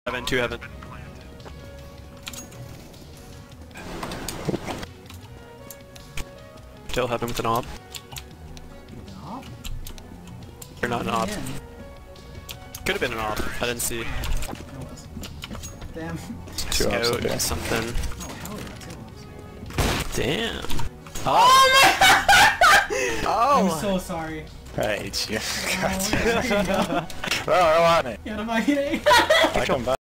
Heaven, 2 heaven. Still heaven with an op. No? Or not an op. Could have been an op. I didn't see. Damn. Two ops Scout there. or something. Oh, hell yeah, 2 ops. Damn. Oh Oh! I'm so sorry. I hate you. Oh, there you go. Oh, I want it. Yeah, I'm not kidding. I come back.